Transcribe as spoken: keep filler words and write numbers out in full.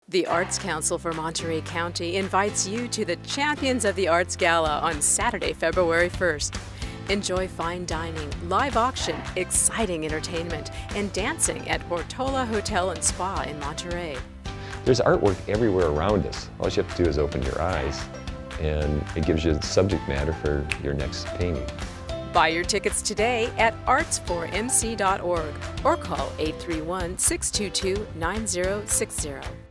The Arts Council for Monterey County invites you to the Champions of the Arts Gala on Saturday, February first. Enjoy fine dining, live auction, exciting entertainment, and dancing at Portola Hotel and Spa in Monterey. There's artwork everywhere around us. All you have to do is open your eyes, and it gives you the subject matter for your next painting. Buy your tickets today at arts for m c dot org or call eight three one, six two two, nine zero six zero.